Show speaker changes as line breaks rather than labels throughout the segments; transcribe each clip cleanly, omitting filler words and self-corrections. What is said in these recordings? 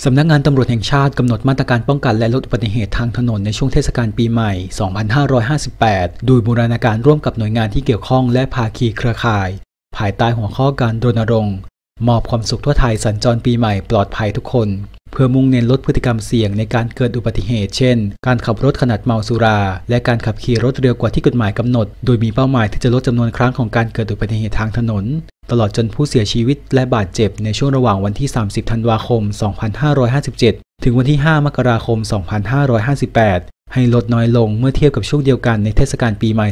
สำนักงานตำรวจแห่งชาติกำหนดมาตรการป้องกันและลดอุบัติเหตุทางถนนในช่วงเทศกาลปีใหม่ 2558 โดยบูรณาการร่วมกับหน่วยงานที่เกี่ยวข้องและภาคีเครือข่าย ภายใต้หัวข้อการรณรงค์มอบความสุขทั่วไทยสัญจรปีใหม่ปลอดภัยทุกคนเพื่อมุ่งเน้นลดพฤติกรรมเสี่ยงในการเกิดอุบัติเหตุเช่นการขับรถขณะเมาสุราและการขับขี่รถเร็วกว่าที่กฎหมายกำหนดโดยมีเป้าหมายที่จะลดจำนวนครั้งของการเกิดอุบัติเหตุทางถนนตลอดจนผู้เสียชีวิตและบาดเจ็บในช่วงระหว่างวันที่ 30 ธันวาคม 2557 ถึงวันที่ 5 มกราคม 2558 ให้ลดน้อยลงเมื่อเทียบกับช่วงเดียวกันในเทศกาลปีใหม่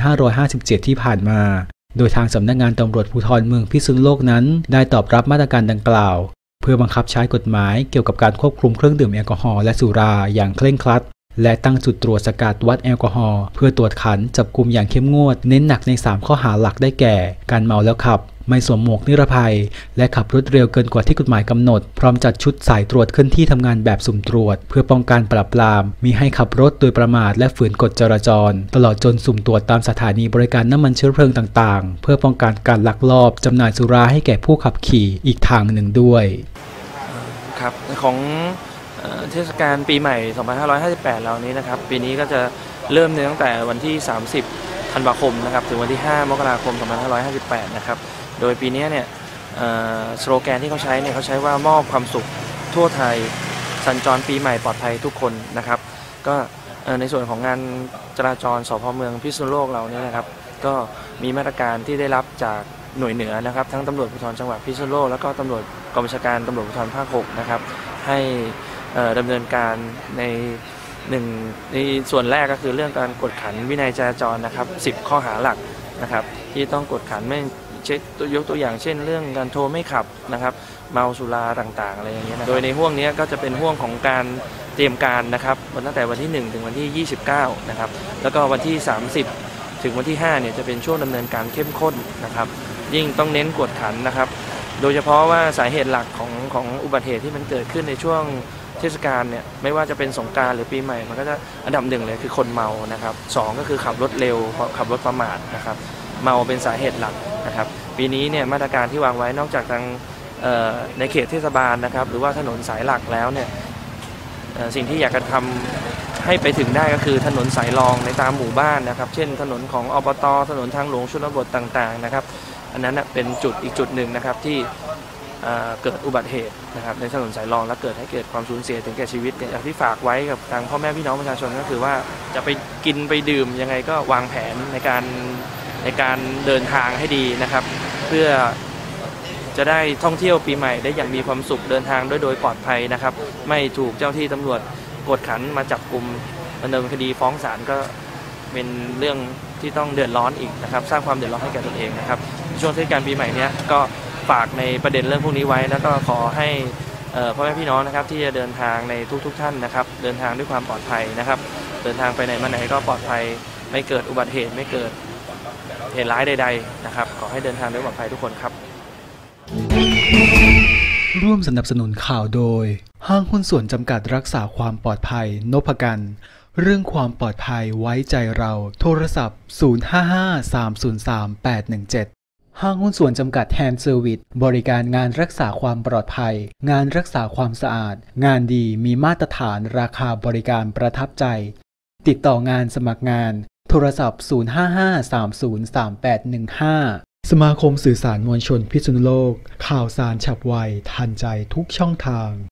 2557 ที่ผ่านมาโดยทางสำนักงานตำรวจภูธรเมืองพิษณุโลกนั้นได้ตอบรับมาตรการดังกล่าวเพื่อบังคับใช้กฎหมายเกี่ยวกับการควบคุมเครื่องดื่มแอลกอฮอล์และสุราอย่างเคร่งครัดและตั้งจุดตรวจสกัดวัดแอลกอฮอล์เพื่อตรวจขันจับกุมอย่างเข้มงวดเน้นหนักใน3ข้อหาหลักได้แก่การเมาแล้วขับไม่สวมหมวกนิรภัยและขับรถเร็วเกินกว่าที่กฎหมายกำหนดพร้อมจัดชุดสายตรวจเคลื่อนที่ทำงานแบบสุ่มตรวจเพื่อป้องกันปราบปรามมิให้ขับรถโดยประมาทและฝืนกฎจราจรตลอดจนสุ่มตรวจตามสถานีบริการน้ำมันเชื้อเพลิงต่างๆเพื่อป้องกันการลักลอบจำหน่ายสุราให้แก่ผู้ขับขี่อีกทางหนึ่งด้วย
ครับของเทศกาลปีใหม่ 2558 เรานี้นะครับปีนี้ก็จะเริ่มตั้งแต่วันที่ 30 ธันวาคมนะครับถึงวันที่ 5 มกราคม 2558 นะครับโดยปีนี้เนี่ยสโลแกนที่เขาใช้เนี่ยเขาใช้ว่ามอบความสุขทั่วไทยสัญจรปีใหม่ปลอดภัยทุกคนนะครับก็ในส่วนของงานจราจรสพ.เมืองพิษณุโลกเราเนี่ยนะครับก็มีมาตรการที่ได้รับจากหน่วยเหนือนะครับทั้งตำรวจภูธรจังหวัดพิษณุโลกแล้วก็ตำรวจกองบัญชาการตำรวจภูธรภาค 6 นะครับให้ดำเนินการในส่วนแรกก็คือเรื่องการกวดขันวินัยจราจรนะครับ10 ข้อหาหลักนะครับที่ต้องกวดขันไม่ยกตัวอย่างเช่นเรื่องการโทรไม่ขับนะครับเมาสุราต่างๆอะไรอย่างเงี้ยนะโดยในห่วงนี้ก็จะเป็นห่วงของการเตรียมการนะครับตั้งแต่วันที่ 1 ถึงวันที่ 29 นะครับแล้วก็วันที่ 30 ถึงวันที่ 5 เนี่ยจะเป็นช่วงดำเนินการเข้มข้นนะครับยิ่งต้องเน้นกวดขันนะครับโดยเฉพาะว่าสาเหตุหลักของอุบัติเหตุที่มันเกิดขึ้นในช่วงเทศกาลเนี่ยไม่ว่าจะเป็นสงกรานต์หรือปีใหม่มันก็จะอันดับ1เลยคือคนเมานะครับ2ก็คือขับรถเร็วขับรถประมาทนะครับเมาเป็นสาเหตุหลักนะครับปีนี้เนี่ยมาตรการที่วางไว้นอกจากทางในเขตเทศบาลนะครับหรือว่าถนนสายหลักแล้วเนี่ยสิ่งที่อยากจะทำให้ไปถึงได้ก็คือถนนสายรองในตามหมู่บ้านนะครับเช่นถนนของอบต.ถนนทางหลวงชนบทต่างๆนะครับอันนั้นเป็นอีกจุดหนึ่งนะครับที่เกิดอุบัติเหตุนะครับในถนนสายรองและเกิดให้เกิดความสูญเสียถึงแก่ชีวิตอย่างที่ฝากไว้กับทางพ่อแม่พี่น้องประชาชนก็คือว่าจะไปกินไปดื่มยังไงก็วางแผนในการเดินทางให้ดีนะครับเพื่อจะได้ท่องเที่ยวปีใหม่ได้อย่างมีความสุขเดินทางโดยปลอดภัยนะครับไม่ถูกเจ้าที่ตำรวจกวดขันมาจับกุมดำเนินคดีฟ้องศาลก็เป็นเรื่องที่ต้องเดือดร้อนอีกนะครับสร้างความเดือดร้อนให้แก่ตนเองนะครับช่วงเทศกาลปีใหม่นี้ก็ฝากในประเด็นเรื่องพวกนี้ไว้แล้วก็ขอให้พ่อแม่พี่น้องนะครับที่จะเดินทางในทุกท่านนะครับเดินทางด้วยความปลอดภัยนะครับเดินทางไปไหนมาไหนก็ปลอดภัยไม่เกิดอุบัติเหตุไม่เกิดเหตุร้ายใดๆนะครับขอให้เดินทางด้วยปลอดภัยทุกคนครับ
ร่วมสนับสนุนข่าวโดยห้างหุ้นส่วนจำกัดรักษาความปลอดภัยนพกันเรื่องความปลอดภัยไว้ใจเราโทรศัพท์055-303-817ห้างหุ้นส่วนจำกัดแฮนด์เซอร์วิสบริการงานรักษาความปลอดภัยงานรักษาความสะอาดงานดีมีมาตรฐานราคาบริการประทับใจติดต่องานสมัครงานโทรศัพท์055-303815สมาคมสื่อสารมวลชนพิษณุโลกข่าวสารฉับไวทันใจทุกช่องทาง